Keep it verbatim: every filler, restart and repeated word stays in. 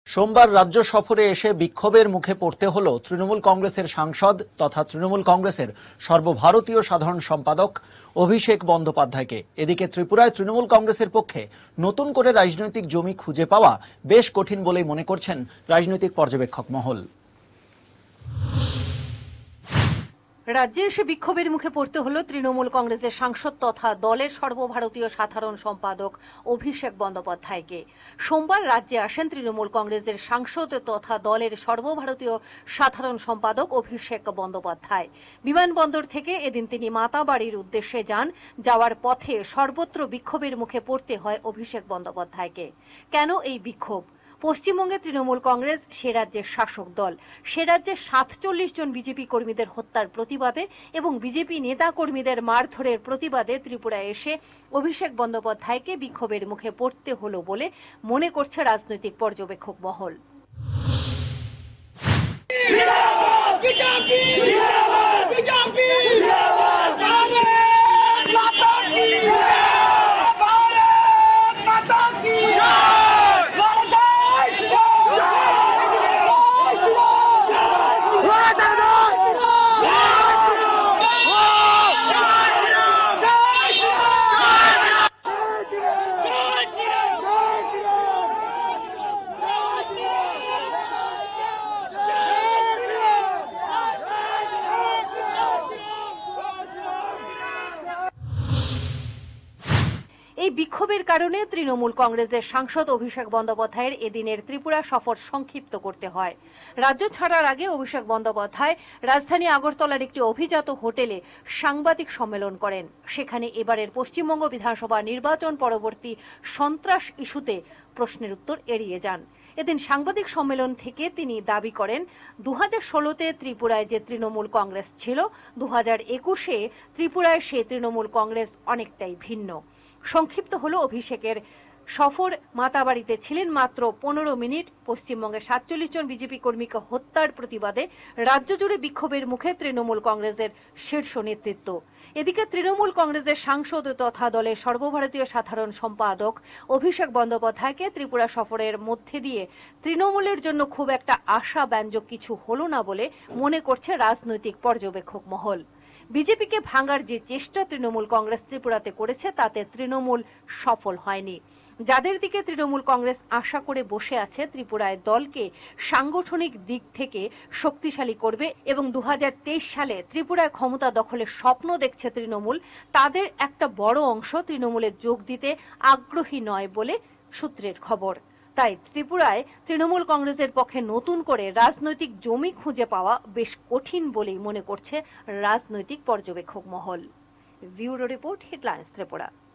সোমবার রাজ্য সফরে এসে বিক্ষোভের মুখে পড়তে হল তৃণমূল কংগ্রেসের সাংসদ তথা তৃণমূল কংগ্রেসের সর্বভারতীয় সাধারণ সম্পাদক অভিষেক বন্দ্যোপাধ্যায়কে। এদিকে ত্রিপুরায় তৃণমূল কংগ্রেসের পক্ষে নতুন করে রাজনৈতিক জমি খুঁজে পাওয়া বেশ কঠিন বলেই মনে করছেন রাজনৈতিক পর্যবেক্ষক মহল। রাজ্যে এসে বিক্ষোভের মুখে পড়তে হল তৃণমূল কংগ্রেসের সাংসদ তথা দলের সর্বভারতীয় সাধারণ সম্পাদক অভিষেক বন্দ্যোপাধ্যায়কে। সোমবার রাজ্যে আসেন তৃণমূল কংগ্রেসের সাংসদ তথা দলের সর্বভারতীয় সাধারণ সম্পাদক অভিষেক বন্দ্যোপাধ্যায়। বিমানবন্দর থেকে এদিন তিনি মাতাবাড়ির উদ্দেশ্যে যান। যাওয়ার পথে সর্বত্র বিক্ষোভের মুখে পড়তে হয় অভিষেক বন্দ্যোপাধ্যায়কে। কেন এই বিক্ষোভ? পশ্চিমবঙ্গে তৃণমূল কংগ্রেস সে রাজ্যের শাসক দল। সে রাজ্যে সাতচল্লিশ জন বিজেপি কর্মীদের হত্যার প্রতিবাদে এবং বিজেপি নেতা কর্মীদের মারধরের প্রতিবাদে ত্রিপুরায় এসে অভিষেক বন্দ্যোপাধ্যায়কে বিক্ষোভের মুখে পড়তে হলো বলে মনে করছে রাজনৈতিক পর্যবেক্ষক মহল। এই বিক্ষোভের কারণে তৃণমূল কংগ্রেসের সাংসদ অভিষেক বন্দ্যোপাধ্যায়ের এদিনের ত্রিপুরা সফর সংক্ষিপ্ত করতে হয়। রাজ্য ছাড়ার আগে অভিষেক বন্দ্যোপাধ্যায় রাজধানী আগরতলার একটি অভিজাত হোটেলে সাংবাদিক সম্মেলন করেন। সেখানে এবারের পশ্চিমবঙ্গ বিধানসভা নির্বাচন পরবর্তী সন্ত্রাস ইস্যুতে প্রশ্নের উত্তর এড়িয়ে যান। এদিন সাংবাদিক সম্মেলন থেকে তিনি দাবি করেন, দু হাজার ষোলোতে ত্রিপুরায় যে তৃণমূল কংগ্রেস ছিল, দু হাজার একুশে ত্রিপুরায় সে তৃণমূল কংগ্রেস অনেকটাই ভিন্ন। সংক্ষিপ্ত হলো অভিষেকের সফর। মাতাবাড়িতে ছিলেন মাত্র পনেরো মিনিট। পশ্চিমবঙ্গের সাতচল্লিশ জন বিজেপি কর্মীকে হত্যার প্রতিবাদে রাজ্য জুড়ে বিক্ষোভের মুখে তৃণমূল কংগ্রেসের শীর্ষ নেতৃত্ব। এদিকে তৃণমূল কংগ্রেসের সাংসদ তথা দলের সর্বভারতীয় সাধারণ সম্পাদক অভিষেক বন্দ্যোপাধ্যায়কে ত্রিপুরা সফরের মধ্যে দিয়ে তৃণমূলের জন্য খুব একটা আশাব্যঞ্জক কিছু হলো না বলে মনে করছে রাজনৈতিক পর্যবেক্ষক মহল। বিজেপিকে ভাঙার যে চেষ্টা তৃণমূল কংগ্রেস ত্রিপুরাতে করেছে তাতে তৃণমূল সফল হয়নি। যাদের দিকে তৃণমূল কংগ্রেস আশা করে বসে আছে ত্রিপুরায় দলকে সাংগঠনিক দিক থেকে শক্তিশালী করবে এবং দু হাজার তেইশ সালে ত্রিপুরায় ক্ষমতা দখলের স্বপ্ন দেখছে তৃণমূল, তাদের একটা বড় অংশ তৃণমূলে যোগ দিতে আগ্রহী নয় বলে সূত্রের খবর। তাই ত্রিপুরায় তৃণমূল কংগ্রেসের পক্ষে নতুন করে রাজনৈতিক জমি খুঁজে পাওয়া বেশ কঠিন বলেই মনে করছে রাজনৈতিক পর্যবেক্ষক মহল। Bureau report, headlines Tripura.